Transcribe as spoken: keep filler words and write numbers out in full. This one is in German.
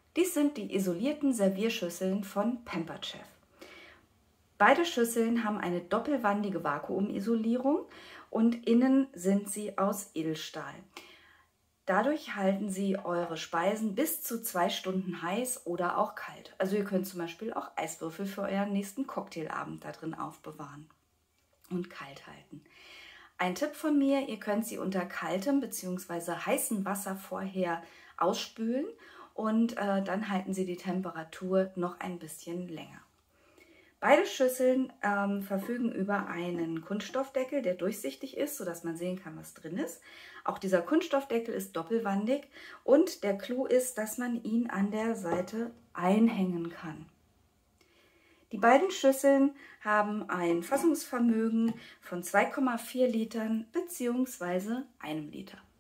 Dies sind die isolierten Servierschüsseln von Pampered Chef. Beide Schüsseln haben eine doppelwandige Vakuumisolierung und innen sind sie aus Edelstahl. Dadurch halten sie eure Speisen bis zu zwei Stunden heiß oder auch kalt. Also ihr könnt zum Beispiel auch Eiswürfel für euren nächsten Cocktailabend da drin aufbewahren und kalt halten. Ein Tipp von mir, ihr könnt sie unter kaltem bzw. heißem Wasser vorher ausspülen und äh, dann halten sie die Temperatur noch ein bisschen länger. Beide Schüsseln ähm, verfügen über einen Kunststoffdeckel, der durchsichtig ist, sodass man sehen kann, was drin ist. Auch dieser Kunststoffdeckel ist doppelwandig und der Clou ist, dass man ihn an der Seite einhängen kann. Die beiden Schüsseln haben ein Fassungsvermögen von zwei Komma vier Litern bzw. einem Liter.